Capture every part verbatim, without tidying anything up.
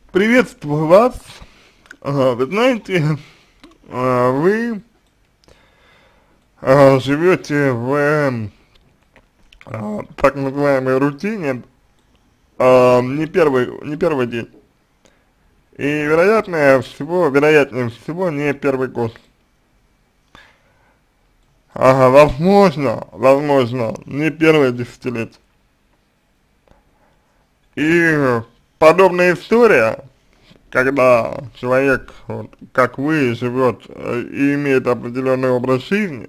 Приветствую вас. А, Вы знаете, а, вы а, живете в а, так называемой рутине а, не первый, не первый день. И вероятнее всего, вероятнее всего, не первый год. Ага, возможно, возможно, не первое десятилетие. И подобная история, когда человек, вот, как вы, живет э, и имеет определенный образ жизни,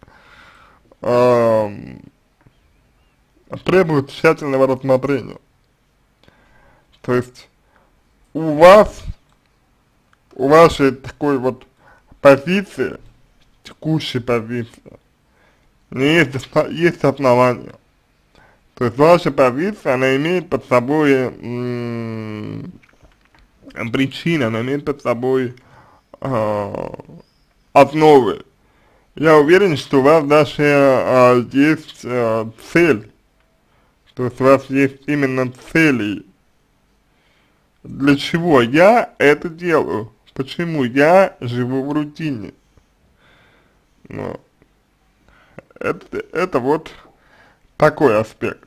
ам, требует тщательного рассмотрения. То есть у вас, у вашей такой вот позиции, текущей позиции, не есть, осна- есть основания. То есть ваша позиция, она имеет под собой м, причины, она имеет под собой а, основы. Я уверен, что у вас даже а, есть а, цель, то есть у вас есть именно цели. Для чего я это делаю? Почему я живу в рутине? Ну, это, это вот такой аспект.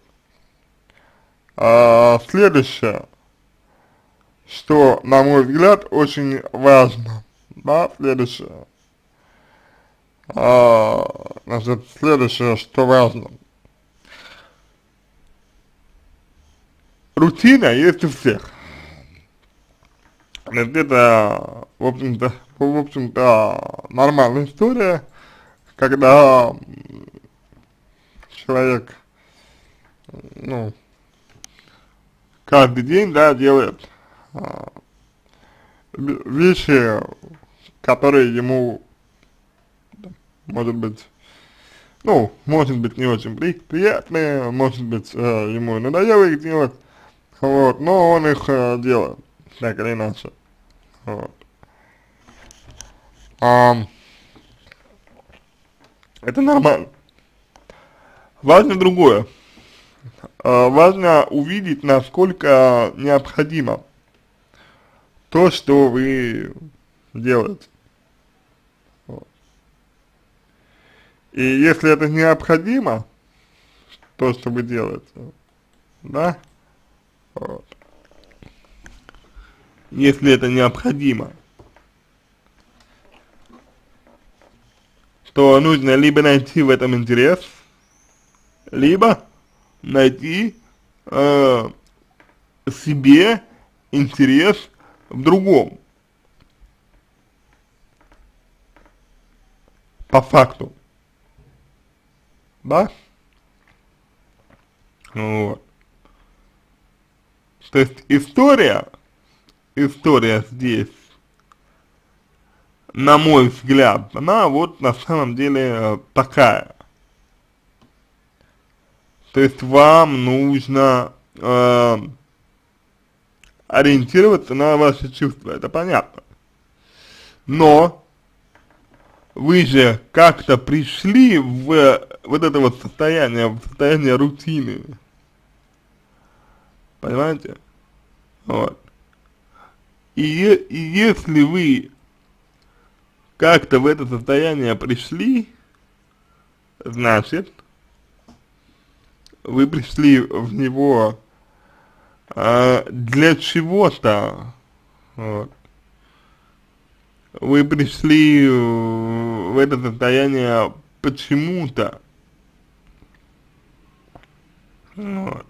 А следующее, что, на мой взгляд, очень важно, да, следующее, а, значит, следующее, что важно. Рутина есть у всех. Это, в общем-то, в общем-то, нормальная история, когда человек, ну, каждый день, да, делает а, вещи, которые ему, может быть, ну, может быть, не очень при приятные, может быть, э, ему надоело их делать, вот, но он их э, делает, так или иначе, вот. А, это нормально. Важно другое. А, важно увидеть, насколько необходимо то, что вы делаете. Вот. И если это необходимо, то, что вы делаете, да, вот. Если это необходимо, то нужно либо найти в этом интерес, либо найти э, себе интерес в другом, по факту, да, вот. То есть история, история здесь, на мой взгляд, она вот на самом деле э, такая. То есть вам нужно э, ориентироваться на ваши чувства, это понятно. Но вы же как-то пришли в вот это вот состояние, в состояние рутины, понимаете? Вот. И, е и если вы как-то в это состояние пришли, значит, вы пришли в него а, для чего-то, вот. Вы пришли в это состояние почему-то, вот.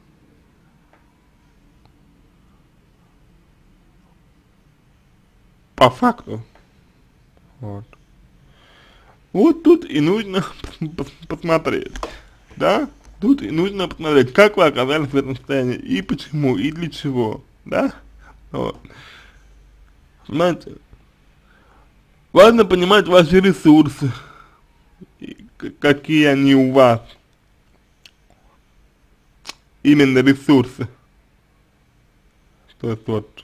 По факту, вот. Вот тут и нужно посмотреть, да? Тут и нужно посмотреть, как вы оказались в этом состоянии, и почему, и для чего, да? Вот. Понимаете? Важно понимать ваши ресурсы, и какие они у вас, именно ресурсы. То есть вот,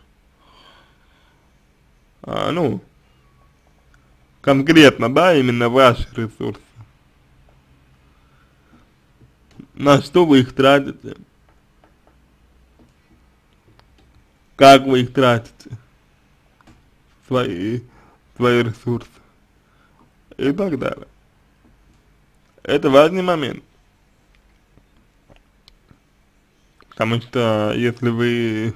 а, ну, конкретно, да, именно ваши ресурсы. На что вы их тратите, как вы их тратите, свои, свои ресурсы и так далее. Это важный момент, потому что если вы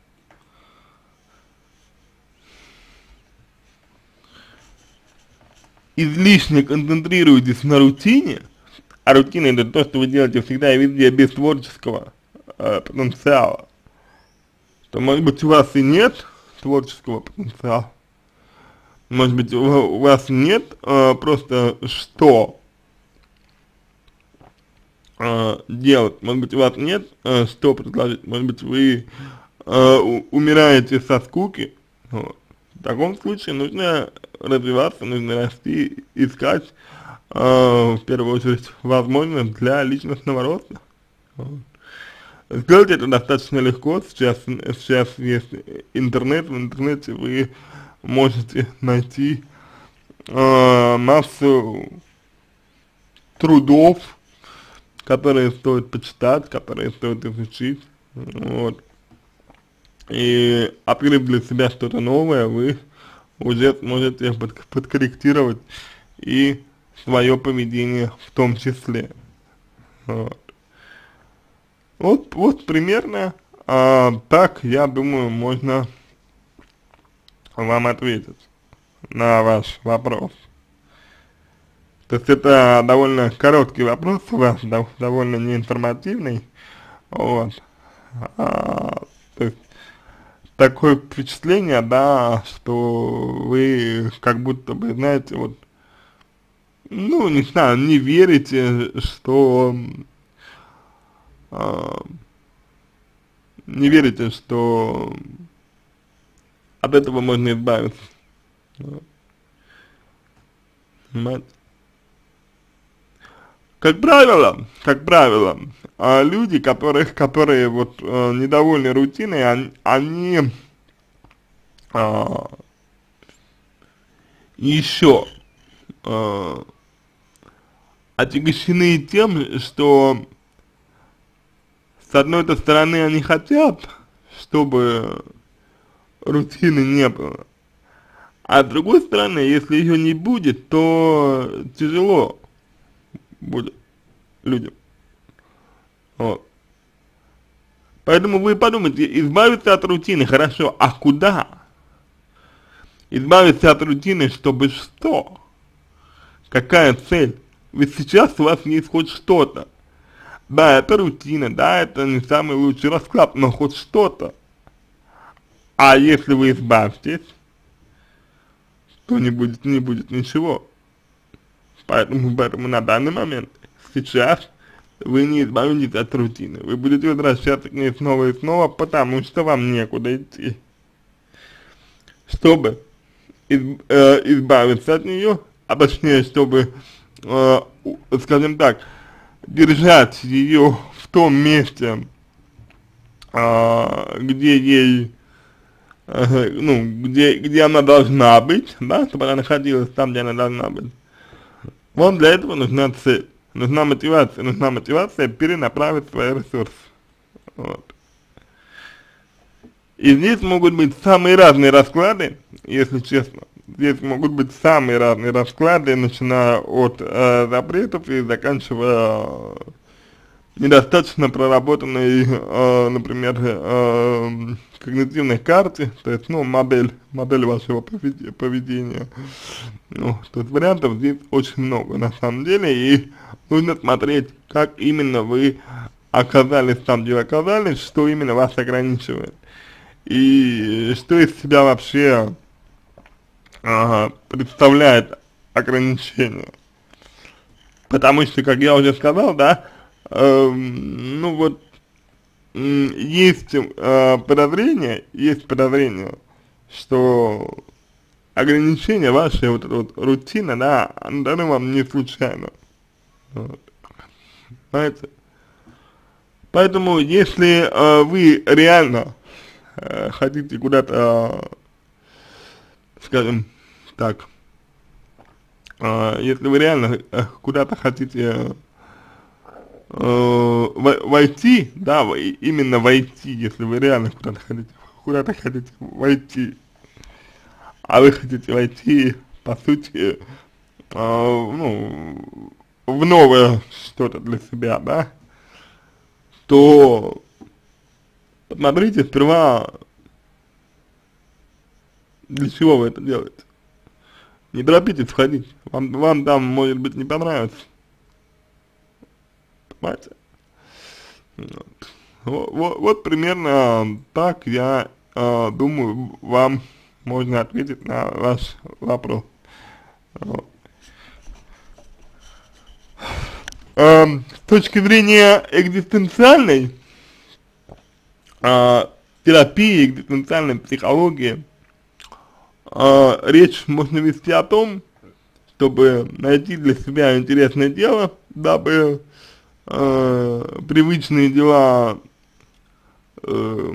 излишне концентрируетесь на рутине, а рутина это то, что вы делаете всегда и везде без творческого э, потенциала, то, может быть, у вас и нет творческого потенциала, может быть, у, у вас нет э, просто что э, делать, может быть, у вас нет э, что предложить, может быть, вы э, умираете со скуки. Вот. В таком случае нужно развиваться, нужно расти, искать, э, в первую очередь, возможность для личностного роста. Вот. Сделать это достаточно легко, сейчас, сейчас есть интернет, в интернете вы можете найти э, массу трудов, которые стоит почитать, которые стоит изучить, вот. И открыв для себя что-то новое, вы уже сможете под, подкорректировать и свое поведение в том числе. Вот, вот, вот примерно а, так, я думаю, можно вам ответить на ваш вопрос. То есть это довольно короткий вопрос у вас, дов, довольно неинформативный, вот. А, то есть такое впечатление, да, что вы как будто бы, знаете, вот, ну, не знаю, не верите, что, э, не верите, что от этого можно избавиться. Понимаете? Как правило, как правило, э, люди, которых, которые вот э, недовольны рутиной, они, они э, еще э, отягощены тем, что с одной-то стороны они хотят, чтобы рутины не было, а с другой стороны, если ее не будет, то тяжело будет людям. Вот. Поэтому вы подумайте, избавиться от рутины, хорошо, а куда? Избавиться от рутины, чтобы что? Какая цель? Ведь сейчас у вас есть хоть что-то. Да, это рутина, да, это не самый лучший расклад, но хоть что-то. А если вы избавитесь, то не будет, не будет ничего. Поэтому, поэтому на данный момент, сейчас, вы не избавитесь от рутины. Вы будете возвращаться к ней снова и снова, потому что вам некуда идти. Чтобы из, э, избавиться от нее, а точнее, чтобы, э, скажем так, держать ее в том месте, э, где ей, э, ну, где, где она должна быть, да, чтобы она находилась там, где она должна быть. Вот для этого нужна цель, нужна мотивация, нужна мотивация перенаправить свои ресурсы. Вот. И здесь могут быть самые разные расклады, если честно. Здесь могут быть самые разные расклады, начиная от э, запретов и заканчивая э, недостаточно проработанной, э, например, э, когнитивной карте, то есть, ну, модель, модель вашего поведения. Ну, то есть вариантов здесь очень много на самом деле, и нужно смотреть, как именно вы оказались там, где вы оказались, что именно вас ограничивает. И что из себя вообще ага, представляет ограничение. Потому что, как я уже сказал, да, э, ну вот, э, есть э, подозрение, есть подозрение, что ограничение вашей вот, вот рутина, да, она дана вам не случайно. Вот. Знаете? Поэтому, если э, вы реально э, хотите куда-то, э, скажем так, э, если вы реально э, куда-то хотите э, войти, да, именно войти, если вы реально куда-то хотите, куда-то хотите войти, а вы хотите войти, по сути, э, ну, в новое что-то для себя, да, то посмотрите сперва, для чего вы это делаете. Не торопитесь входить, вам, вам там, может быть, не понравится. Понимаете? Вот, вот, вот примерно так я э, думаю, вам можно ответить на ваш вопрос. Вот. Э, с точки зрения экзистенциальной э, терапии, экзистенциальной психологии, э, речь можно вести о том, чтобы найти для себя интересное дело, дабы э, привычные дела э,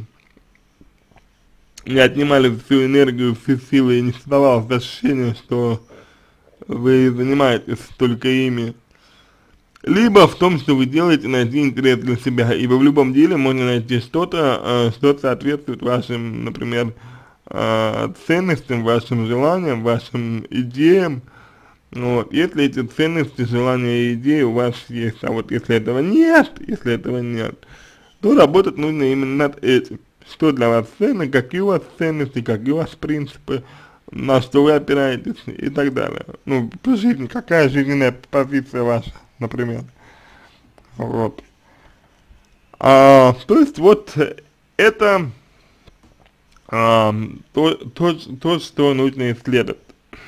не отнимали всю энергию, всю силы и не создавалось ощущение, что вы занимаетесь только ими. Либо в том, что вы делаете, найти интерес для себя, ибо в любом деле можно найти что-то, э, что соответствует вашим, например, э, ценностям, вашим желаниям, вашим идеям. Вот, если эти ценности, желания и идеи у вас есть, а вот если этого нет, если этого нет, то работать нужно именно над этим. Что для вас ценно, какие у вас ценности, какие у вас принципы, на что вы опираетесь и так далее. Ну, по жизни, какая жизненная позиция ваша, например. Вот. А, то есть вот это а, то, то, то, что нужно исследовать.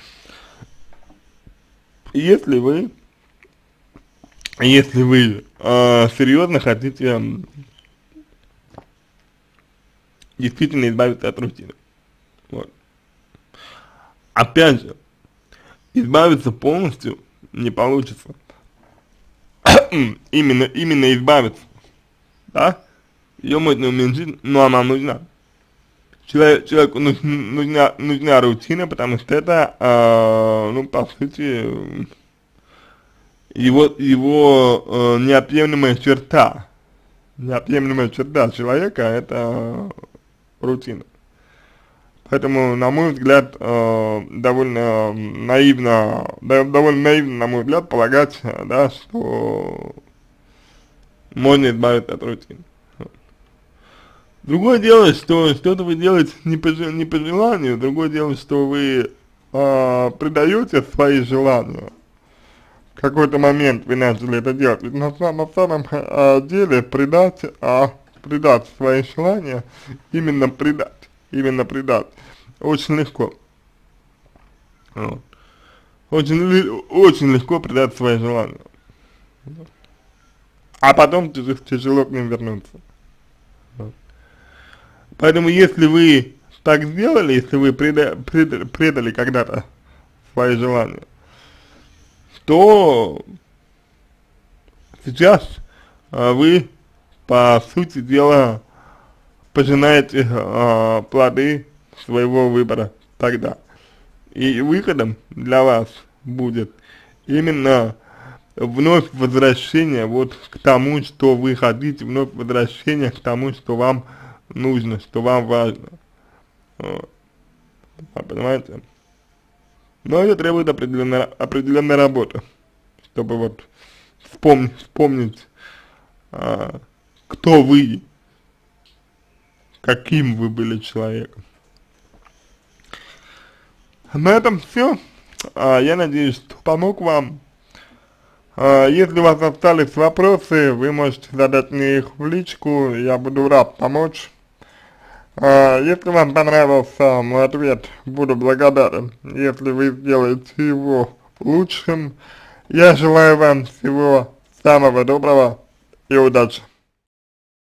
Если вы, если вы э, серьезно хотите действительно избавиться от рутины, вот. Опять же, избавиться полностью не получится. именно, именно избавиться, да? Ее можно уменьшить, но она нужна. Человек, человеку нужна, нужна рутина, потому что это, э, ну, по сути, его, его э, неотъемлемая черта, неотъемлемая черта человека — это рутина. Поэтому, на мой взгляд, э, довольно наивно, да, довольно наивно, на мой взгляд, полагать, да, что можно избавиться от рутины. Другое дело, что что-то вы делаете не по, не по желанию, другое дело, что вы э, предаете свои желания. В какой-то момент вы начали это делать. Ведь на, на самом э, деле предать, а, предать свои желания, именно предать, именно предать, очень легко. Вот. Очень, очень легко предать свои желания. А потом тяжело к ним вернуться. Поэтому, если вы так сделали, если вы преда, предали, предали когда-то свои желания, то сейчас а, вы, по сути дела, пожинаете а, плоды своего выбора тогда. И выходом для вас будет именно вновь возвращение вот к тому, что вы хотите, вновь возвращение к тому, что вам нужно, что вам важно. Вот. Понимаете? Но это требует определенной, определенной работы, чтобы вот вспомнить, вспомнить а, кто вы, каким вы были человеком. На этом все. А, я надеюсь, что помог вам. А, если у вас остались вопросы, вы можете задать мне их в личку, я буду рад помочь. Uh, если вам понравился мой ответ, буду благодарен, если вы сделаете его лучшим. Я желаю вам всего самого доброго и удачи.